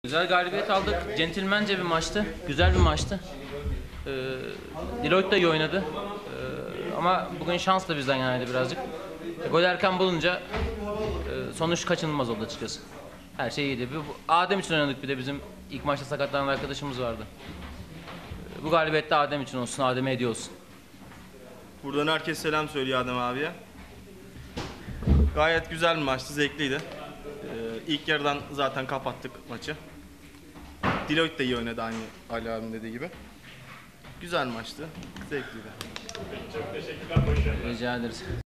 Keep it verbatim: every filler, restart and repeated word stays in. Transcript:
Güzel galibiyet aldık. Centilmence bir maçtı. Güzel bir maçtı. Ee, Deloitte da iyi oynadı. Ee, ama bugün şans da bizden yanaydı birazcık. E, gol erken bulunca e, sonuç kaçınılmaz oldu açıkçası. Her şey iyiydi. Bu, Adem için oynadık, bir de bizim ilk maçta sakatlanan arkadaşımız vardı. Ee, bu galibiyet de Adem için olsun, Adem'e hediye olsun. Buradan herkes selam söylüyor Adem abiye. Gayet güzel bir maçtı, zevkliydi. Ee, ilk yarıdan zaten kapattık maçı. Deloitte de iyi oynadı, aynı Ali abinin dediği gibi. Güzel maçtı, zevkliydi. Rica ederiz.